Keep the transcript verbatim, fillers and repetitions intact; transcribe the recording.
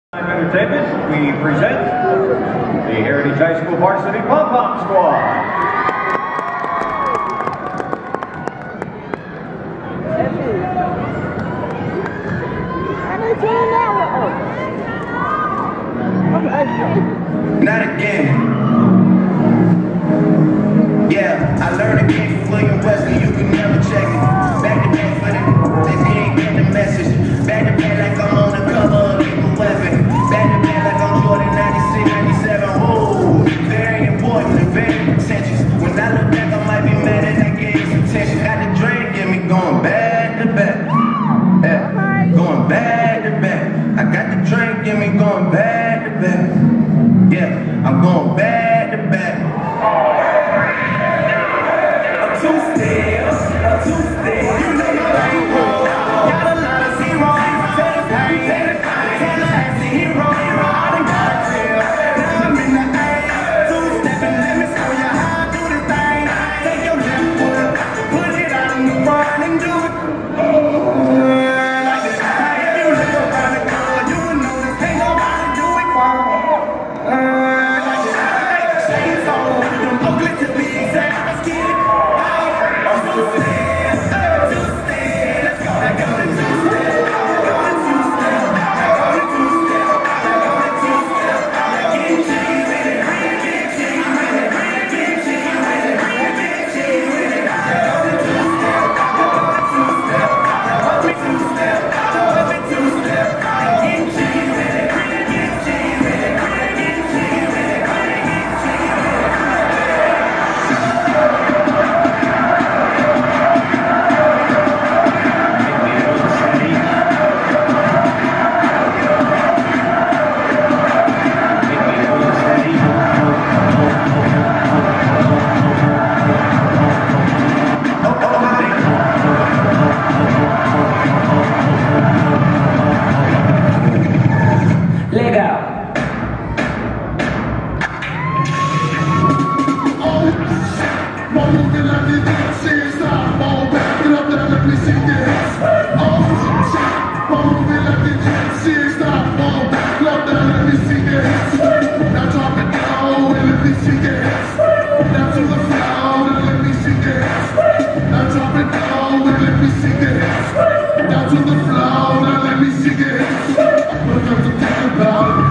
Entertainment, we present the Heritage High School Varsity Pom-Pom Squad. Not again. Yeah, I learned again from William Wesley, you can never check it. Back to back for them, they ain't getting the message. Back to back like I'm on the cover of Lethal Weapon. Back to back like I'm Jordan ninety-six, ninety-seven. Whoa, very important and very contentious. When I look back, I might be mad that I gave some attention. Got the drink, get me going back to back. Yeah, going back to back. I got the drink, get me going back to back. Yeah, I'm going back to back. A two-step, a two-step. You know my lane, got a lot of zeros. Tell us how you tell us how the hero, hero. I done got a trail. Now I'm in the A. Two-stepping, let me show you how I do the thing. Take your left foot, put it out in the front and do it. Like this. Now if you look around the club, you will notice ain't nobody do it wrong. Down to the floor, now let me see it. What have to think about it?